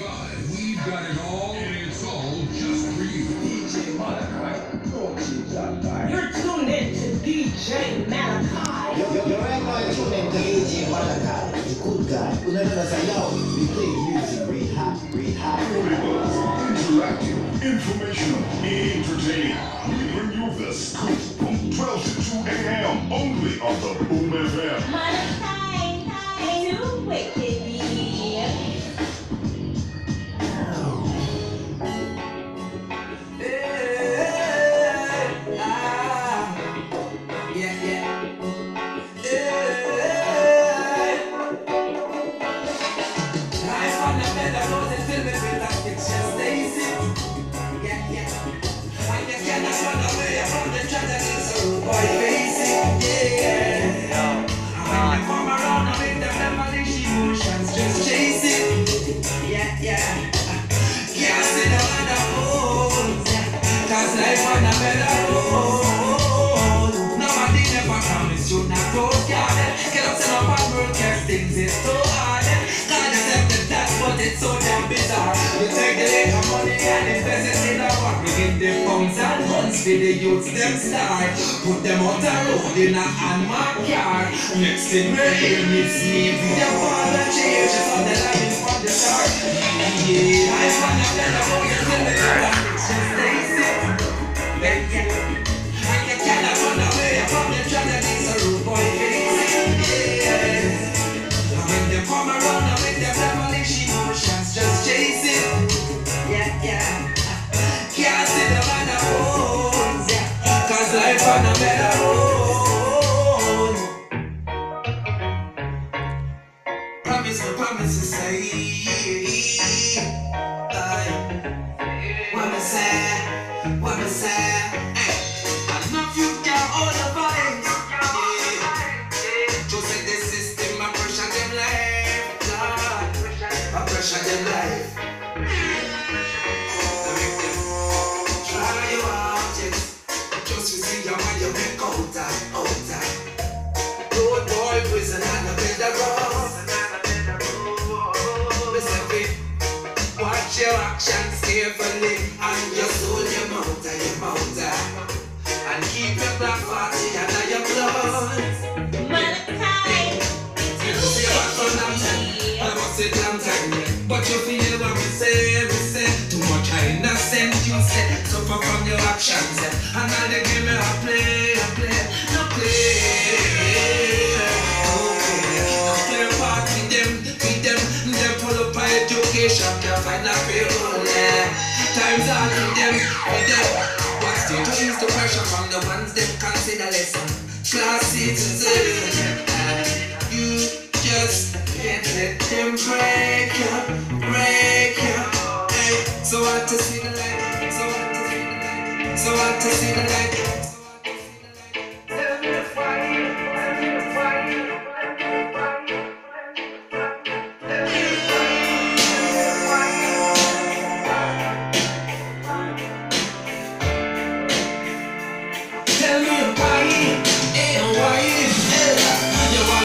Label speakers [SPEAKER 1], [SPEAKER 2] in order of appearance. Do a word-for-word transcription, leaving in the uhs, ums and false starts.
[SPEAKER 1] twenty-five. We've got it all, and it's all just for you.
[SPEAKER 2] D J Malachi, don't you that guy.
[SPEAKER 3] You're tuned in to D J Malachi.
[SPEAKER 4] Yo, yo, you're right now tuned in to D J Malachi, the good guy. Who never knows I know. We play music, real hot, real hot.
[SPEAKER 5] Interactive, informational, entertaining. We bring you the scoop from twelve to two a m only on the Boom F M.
[SPEAKER 6] Malachi, too wicked.
[SPEAKER 7] For the youths them start, put them on the road in a unmarked car. Next thing we hear it's me, the father changes on the line from the start. Yeah, I wanna tell you how you tell me that it's just lazy. And you cannot run away from the tragedies of rude boy facing. Yeah, and when they come around and with their devilish emotions just chasing. Yeah, yeah, can't see the man at home. Life on a better road. Promise, no promises say. What me say, what me say. I know you can hold the vibes. Just like the system, I pressure them life. I pressure them life. Your actions carefully and your soul, your mouth and your mouth and keep your black party under your blood.
[SPEAKER 6] Malachi,
[SPEAKER 7] you see what for long time, I must say long time, but you feel what we say, we say too much innocent, you say suffer from your actions, and now they give me a play, a play, no play, okay, no play part with them, with them, they pull up my education, can't find a people, yeah. Times are with them, with them. What's the to the pressure from the ones that consider lesson? Class citizens, and you just can't let them break you, break you. Hey, so what to see the light, so what to see the light, so what to see the light.